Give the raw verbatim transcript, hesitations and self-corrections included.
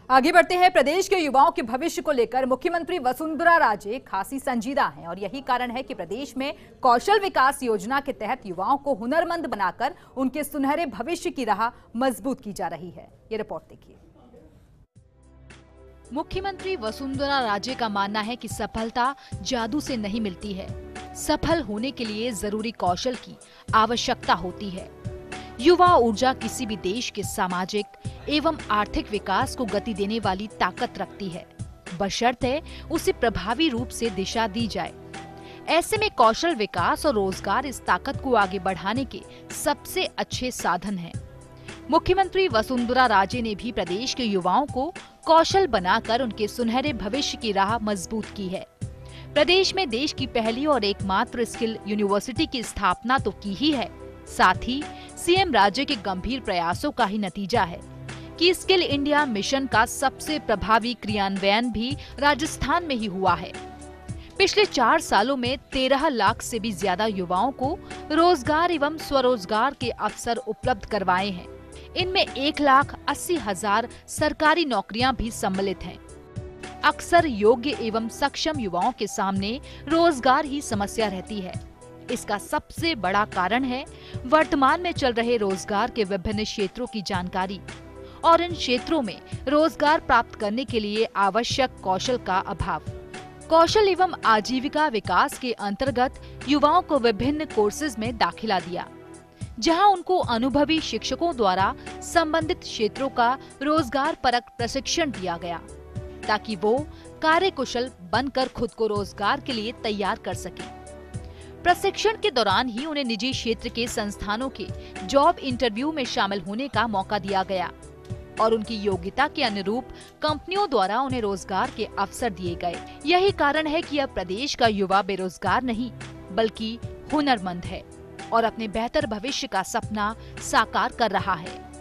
आगे बढ़ते हैं। प्रदेश के युवाओं के भविष्य को लेकर मुख्यमंत्री वसुंधरा राजे खासी संजीदा हैं और यही कारण है कि प्रदेश में कौशल विकास योजना के तहत युवाओं को हुनरमंद बनाकर उनके सुनहरे भविष्य की राह मजबूत की जा रही है। ये रिपोर्ट देखिए। मुख्यमंत्री वसुंधरा राजे का मानना है कि सफलता जादू से नहीं मिलती है, सफल होने के लिए जरूरी कौशल की आवश्यकता होती है। युवा ऊर्जा किसी भी देश के सामाजिक एवं आर्थिक विकास को गति देने वाली ताकत रखती है, बशर्ते उसे प्रभावी रूप से दिशा दी जाए। ऐसे में कौशल विकास और रोजगार इस ताकत को आगे बढ़ाने के सबसे अच्छे साधन हैं। मुख्यमंत्री वसुंधरा राजे ने भी प्रदेश के युवाओं को कौशल बनाकर उनके सुनहरे भविष्य की राह मजबूत की है। प्रदेश में देश की पहली और एकमात्र स्किल यूनिवर्सिटी की स्थापना तो की ही है, साथ ही सीएम राज्य के गंभीर प्रयासों का ही नतीजा है कि स्किल इंडिया मिशन का सबसे प्रभावी क्रियान्वयन भी राजस्थान में ही हुआ है। पिछले चार सालों में तेरह लाख से भी ज्यादा युवाओं को रोजगार एवं स्वरोजगार के अवसर उपलब्ध करवाए हैं। इनमें एक लाख अस्सी हजार सरकारी नौकरियां भी सम्मिलित हैं। अक्सर योग्य एवं सक्षम युवाओं के सामने रोजगार ही समस्या रहती है। इसका सबसे बड़ा कारण है वर्तमान में चल रहे रोजगार के विभिन्न क्षेत्रों की जानकारी और इन क्षेत्रों में रोजगार प्राप्त करने के लिए आवश्यक कौशल का अभाव। कौशल एवं आजीविका विकास के अंतर्गत युवाओं को विभिन्न कोर्सेज में दाखिला दिया, जहां उनको अनुभवी शिक्षकों द्वारा संबंधित क्षेत्रों का रोजगार परक प्रशिक्षण दिया गया, ताकि वो कार्यकुशल बनकर खुद को रोजगार के लिए तैयार कर सके। प्रशिक्षण के दौरान ही उन्हें निजी क्षेत्र के संस्थानों के जॉब इंटरव्यू में शामिल होने का मौका दिया गया और उनकी योग्यता के अनुरूप कंपनियों द्वारा उन्हें रोजगार के अवसर दिए गए। यही कारण है कि अब प्रदेश का युवा बेरोजगार नहीं बल्कि हुनरमंद है और अपने बेहतर भविष्य का सपना साकार कर रहा है।